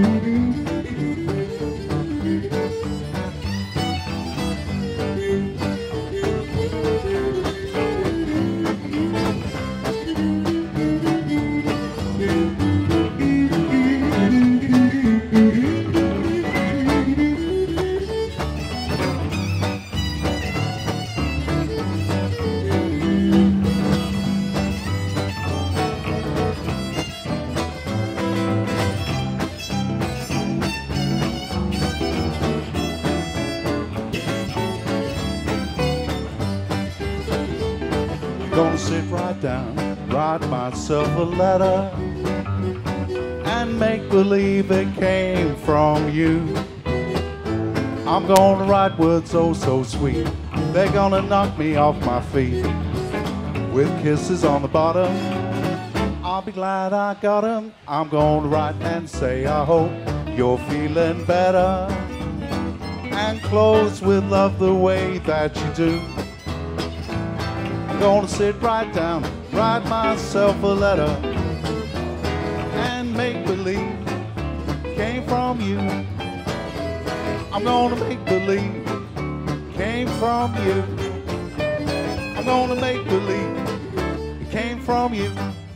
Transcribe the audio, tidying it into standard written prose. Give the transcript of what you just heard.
Gonna sit right down, write myself a letter, and make believe it came from you. I'm gonna write words oh so sweet, they're gonna knock me off my feet. With kisses on the bottom, I'll be glad I got 'em. I'm gonna write and say I hope you're feeling better, and close with love the way that you do. Gonna sit right down, write myself a letter, and make believe came from you. I'm gonna make believe came from you. I'm gonna make believe it came from you.